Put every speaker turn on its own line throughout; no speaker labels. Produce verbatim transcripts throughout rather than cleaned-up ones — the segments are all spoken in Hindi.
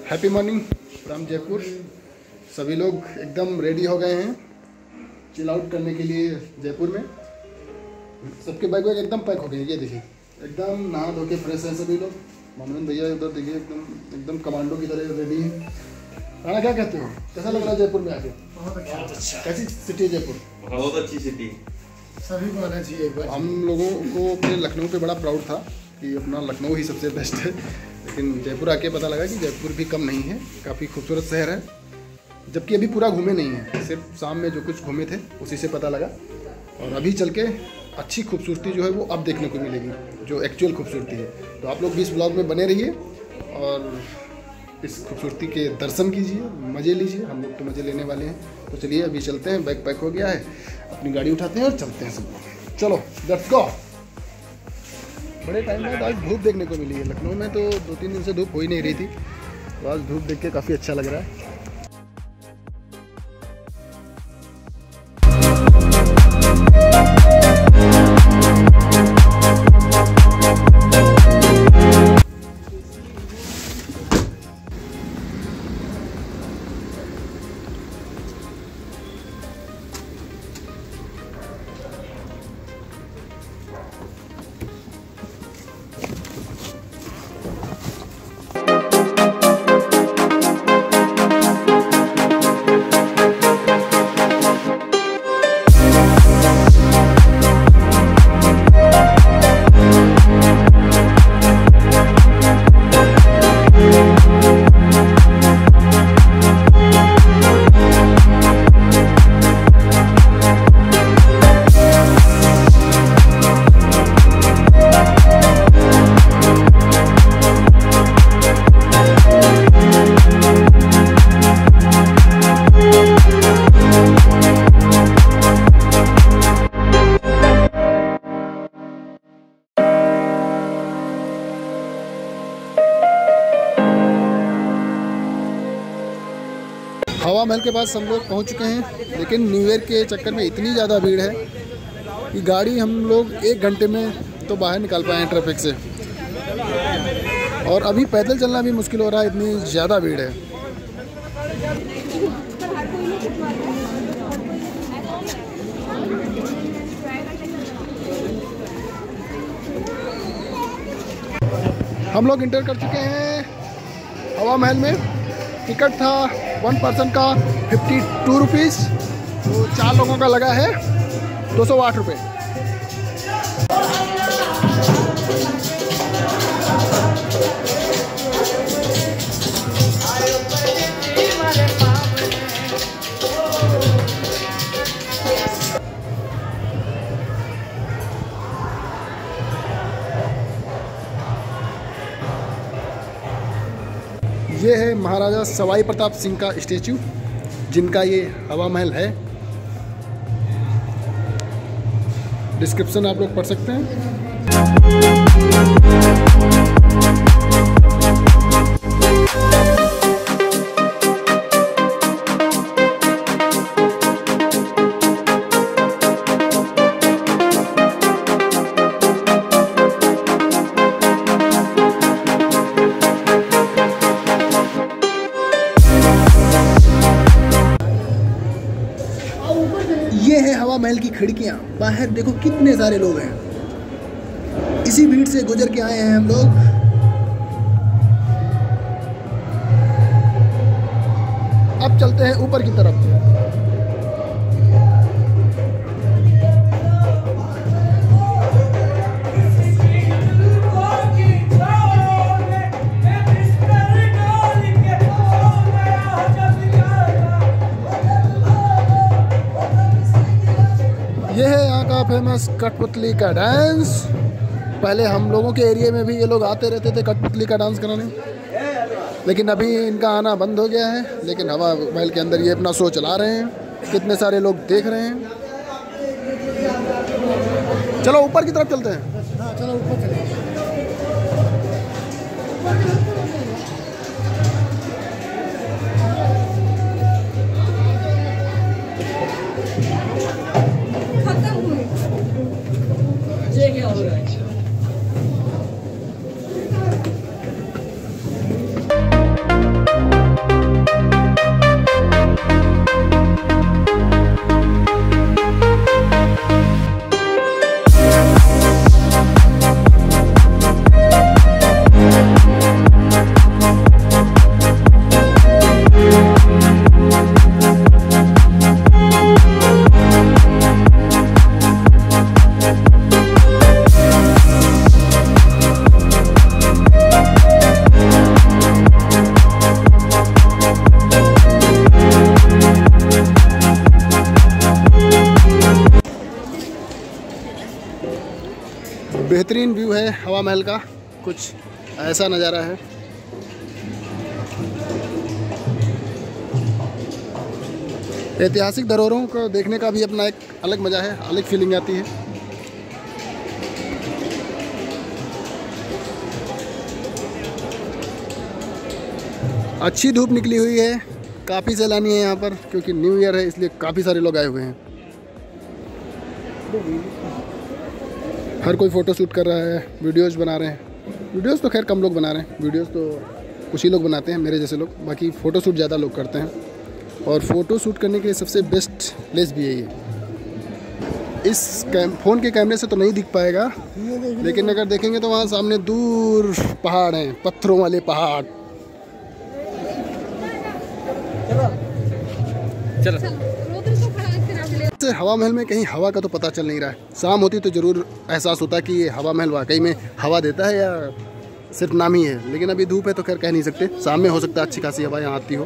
Happy morning from Jaipur. सभी लोग एकदम रेडी हो गए हैं चिल आउट करने के लिए जयपुर में। सबके बैग वैग एकदम पैक हो गए। ये देखिए एकदम नहा धो के फ्रेश है सभी लोग। मनोज भैया उधर देखिए एकदम एकदम कमांडो की तरह रेडी है। राणा क्या कहते हो, कैसा लग रहा है जयपुर में आके?
बहुत अच्छा।
कैसी सिटी है जयपुर?
बहुत अच्छी सिटी, सभी को आना चाहिए एक बार।
हम लोगों को अपने लखनऊ पे बड़ा प्राउड था कि अपना लखनऊ ही सबसे बेस्ट है, लेकिन जयपुर आके पता लगा कि जयपुर भी कम नहीं है, काफ़ी खूबसूरत शहर है। जबकि अभी पूरा घूमे नहीं है, सिर्फ शाम में जो कुछ घूमे थे उसी से पता लगा। और अभी चल के अच्छी खूबसूरती जो है वो अब देखने को मिलेगी, जो एक्चुअल खूबसूरती है। तो आप लोग भी इस ब्लॉग में बने रहिए और इस खूबसूरती के दर्शन कीजिए, मज़े लीजिए। हम लोग तो मज़े लेने वाले हैं। तो चलिए अभी चलते हैं, बैग पैक हो गया है, अपनी गाड़ी उठाते हैं और चलते हैं सब लोग। चलो लेट्स गो। बड़े टाइम बाद आज धूप देखने को मिली है। लखनऊ में तो दो तीन दिन से धूप हो ही नहीं रही थी, तो आज धूप देख के काफ़ी अच्छा लग रहा है। हवा महल के पास हम लोग पहुंच चुके हैं, लेकिन न्यू ईयर के चक्कर में इतनी ज़्यादा भीड़ है कि गाड़ी हम लोग एक घंटे में तो बाहर निकाल पाए हैं ट्रैफिक से। और अभी पैदल चलना भी मुश्किल हो रहा है, इतनी ज़्यादा भीड़ है। हम लोग इंटर कर चुके हैं हवा महल में। टिकट था वन पर्सन का फिफ्टी टू रुपीज़, तो चार लोगों का लगा है दो सौ आठ रुपये। ये है महाराजा सवाई प्रताप सिंह का स्टेचू, जिनका ये हवा महल है। डिस्क्रिप्शन आप लोग पढ़ सकते हैं। ये है हवा महल की खिड़कियां। बाहर देखो कितने सारे लोग हैं। इसी भीड़ से गुजर के आए हैं हम लोग। अब चलते हैं ऊपर की तरफ। ये है यहाँ का फेमस कठपुतली का डांस। पहले हम लोगों के एरिया में भी ये लोग आते रहते थे कठपुतली का डांस कराने, लेकिन अभी इनका आना बंद हो गया है। लेकिन हवा महल के अंदर ये अपना शो चला रहे हैं, कितने सारे लोग देख रहे हैं। चलो ऊपर की तरफ चलते हैं। हाँ चलो ऊपर चलें। क्या हो रहा है? बेहतरीन व्यू है हवा महल का, कुछ ऐसा नज़ारा है। ऐतिहासिक धरोहरों को देखने का भी अपना एक अलग मज़ा है, अलग फीलिंग आती है। अच्छी धूप निकली हुई है, काफ़ी सैलानी है यहाँ पर, क्योंकि न्यू ईयर है इसलिए काफ़ी सारे लोग आए हुए हैं। हर कोई फ़ोटो शूट कर रहा है, वीडियोज़ बना रहे हैं। वीडियोज़ तो खैर कम लोग बना रहे हैं, वीडियोज़ तो कुछ ही लोग बनाते हैं मेरे जैसे लोग, बाकी फ़ोटो शूट ज़्यादा लोग करते हैं। और फ़ोटो शूट करने के लिए सबसे बेस्ट प्लेस भी यही है। इस कैम फ़ोन के कैमरे से तो नहीं दिख पाएगा, लेकिन अगर देखेंगे तो वहाँ सामने दूर पहाड़ हैं, पत्थरों वाले पहाड़। चलो हवा महल में कहीं हवा का तो पता चल नहीं रहा है। शाम होती तो ज़रूर एहसास होता कि ये हवा महल वाकई में हवा देता है या सिर्फ नाम ही है, लेकिन अभी धूप है तो खैर कह नहीं सकते। शाम में हो सकता है अच्छी खासी हवा यहाँ आती हो।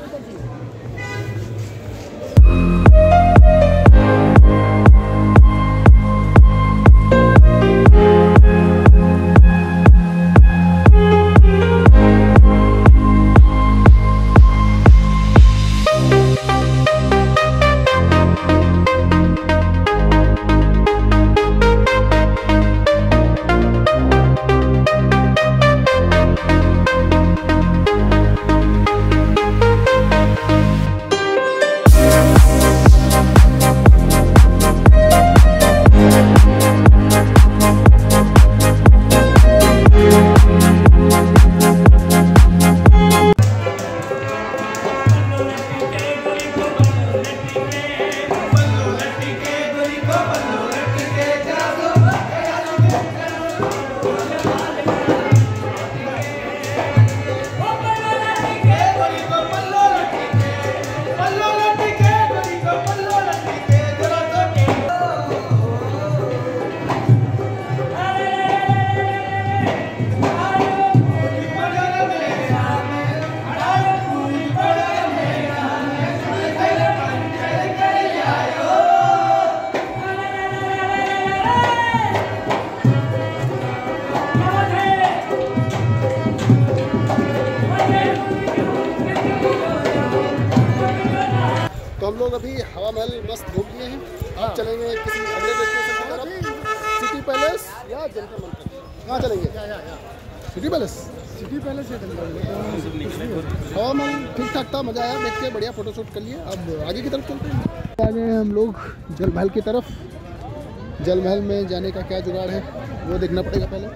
हम लोग अभी हवा महल मस्त घूम लिए हैं। अब चलेंगे किसी अगले डेस्टिनेशन की तरफ, सिटी पैलेस या जंतर मंतर। कहाँ चलेंगे? City palace. सिटी पैलेस या हवा महल ठीक ठाक था, मज़ा आया देख के, बढ़िया फोटो शूट कर लिए। अब आगे की तरफ चलते हैं। आ गए हैं हम लोग जल महल की तरफ। जल महल में जाने का क्या जुगाड़ है वो देखना पड़ेगा पहले।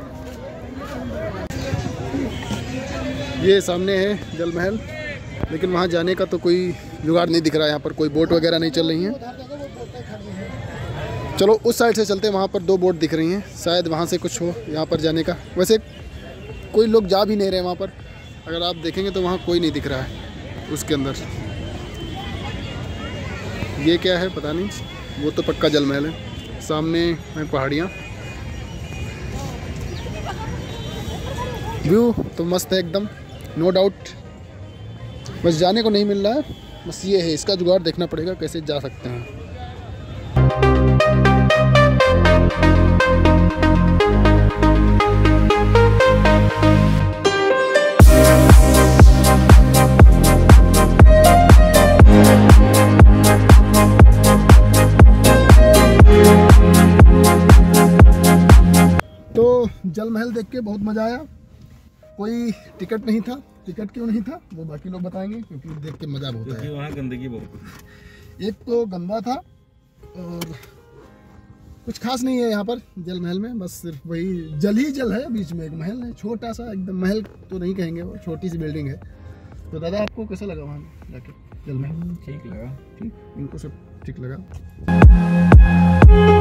ये सामने है जल महल, लेकिन वहाँ जाने का तो कोई जुगाड़ नहीं दिख रहा है। यहाँ पर कोई बोट वगैरह नहीं चल रही हैं। चलो उस साइड से चलते हैं, वहाँ पर दो बोट दिख रही हैं, शायद वहाँ से कुछ हो यहाँ पर जाने का। वैसे कोई लोग जा भी नहीं रहे वहाँ पर, अगर आप देखेंगे तो वहाँ कोई नहीं दिख रहा है उसके अंदर। ये क्या है पता नहीं, वो तो पक्का जल महल है। सामने हैं पहाड़ियाँ, व्यू तो मस्त है एकदम, नो डाउट। बस जाने को नहीं मिल रहा है, बस ये है, इसका जुगाड़ देखना पड़ेगा कैसे जा सकते हैं। तो जल महल देख के बहुत मज़ा आया। कोई टिकट नहीं था, टिकट क्यों नहीं था वो बाकी लोग बताएंगे, क्योंकि देख के मज़ा बहुत आया।
वहाँ गंदगी बहुत,
एक तो गंदा था और कुछ खास नहीं है यहाँ पर जल महल में, बस सिर्फ वही जल ही जल है, बीच में एक महल है छोटा सा एकदम। महल तो नहीं कहेंगे, वो छोटी सी बिल्डिंग है। तो दादा आपको कैसा लगा वहाँ जाके जल महल?
ठीक लगा।
ठीक, इनको सब ठीक लगा।